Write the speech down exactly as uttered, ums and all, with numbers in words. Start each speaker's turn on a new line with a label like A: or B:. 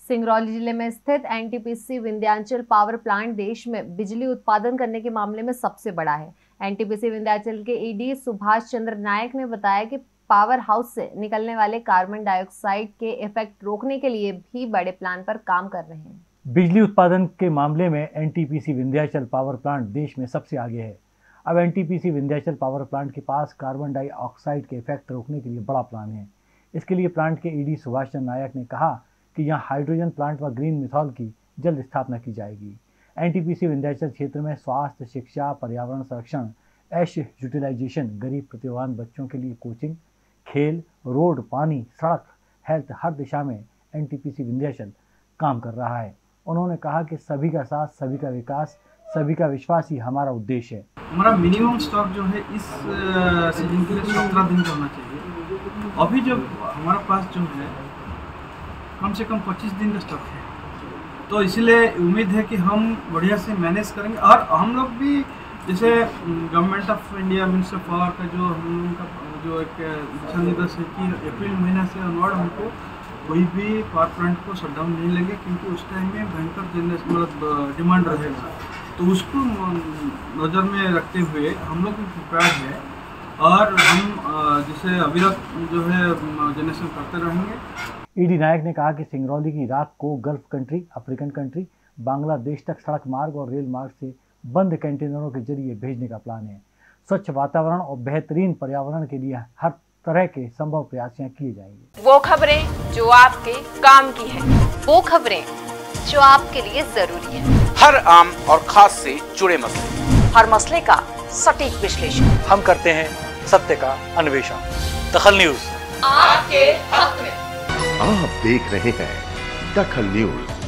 A: सिंगरौली जिले में स्थित एनटीपीसी विंध्याचल पावर प्लांट देश में बिजली उत्पादन करने के मामले में सबसे बड़ा है। एनटीपीसी विंध्याचल के ईडी सुभाष चंद्र नायक ने बताया कि पावर हाउस से निकलने वाले कार्बन डाइऑक्साइड के इफेक्ट रोकने के लिए भी बड़े प्लान पर काम कर रहे हैं।
B: बिजली उत्पादन के मामले में एनटीपीसी विंध्याचल पावर प्लांट देश में सबसे आगे है। अब एनटीपीसी विंध्याचल पावर प्लांट के पास कार्बन डाइऑक्साइड के इफेक्ट रोकने के लिए बड़ा प्लान है। इसके लिए प्लांट के ईडी सुभाष चंद्र नायक ने कहा कि यहाँ हाइड्रोजन प्लांट व ग्रीन मिथॉल की जल्द स्थापना की जाएगी। एनटीपीसी विंध्याचल क्षेत्र में स्वास्थ्य, शिक्षा, पर्यावरण संरक्षण, ऐश यूटिलाइजेशन, गरीब प्रतिभावान बच्चों के लिए कोचिंग, खेल, रोड, पानी, सड़क, हेल्थ, हर दिशा में एनटीपीसी विंध्याचल काम कर रहा है। उन्होंने कहा कि सभी का साथ, सभी का विकास, सभी का विश्वास ही हमारा उद्देश्य है।
C: हमारा मिनिमम स्टॉक जो है इस सीजन के लिए सत्रह दिन का होना चाहिए। अभी जो हमारा पास जो है कम से कम पच्चीस दिन का स्टॉक है, तो इसलिए उम्मीद है कि हम बढ़िया से मैनेज करेंगे। और हम लोग भी जैसे government of India, minister of power का जो हम लोगों का जो एक दिशा निर्देश है कि अप्रैल महीना से ऑनवर्ड हमको कोई भी पावर प्लांट को शटडाउन नहीं लेंगे, क्योंकि उस टाइम में भयंकर जनरेशन मतलब डिमांड रहेगा। तो उसको नज़र में रखते हुए हम लोग प्रिपेयर है और हम जैसे अविरत जो है जनरेशन करते रहेंगे।
B: ईडी नायक ने कहा कि सिंगरौली की राख को Gulf country, African country, Bangladesh तक सड़क मार्ग और रेल मार्ग से बंद कंटेनरों के जरिए भेजने का प्लान है। स्वच्छ वातावरण और बेहतरीन पर्यावरण के लिए हर तरह के संभव प्रयास किए जाएंगे।
D: वो खबरें जो आपके काम की है, वो खबरें जो आपके लिए जरूरी है,
E: हर आम और खास से जुड़े मसले,
D: हर मसले का सटीक विश्लेषण
B: हम करते हैं, सत्य का अन्वेषण। दखल न्यूज
D: आपके हक में।
F: आप देख रहे हैं दखल न्यूज।